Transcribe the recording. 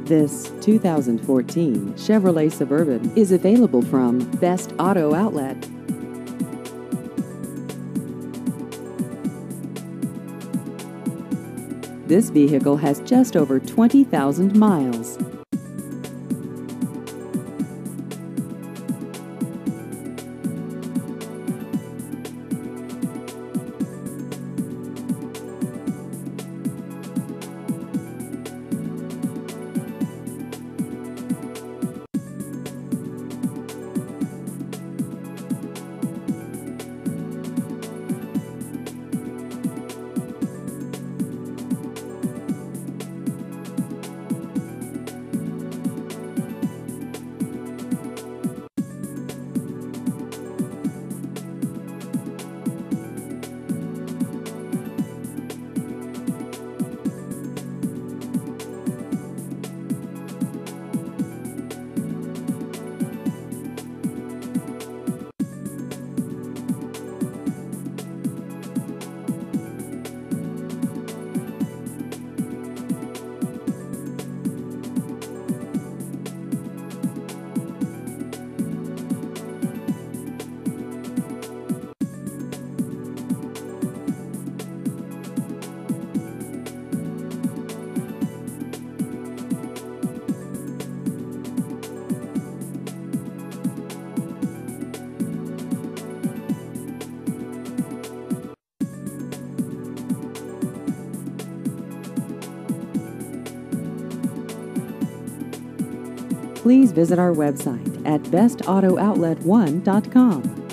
This 2014 Chevrolet Suburban is available from Best Auto Outlet. This vehicle has just over 20,000 miles. Please visit our website at bestauto-outlet1.com.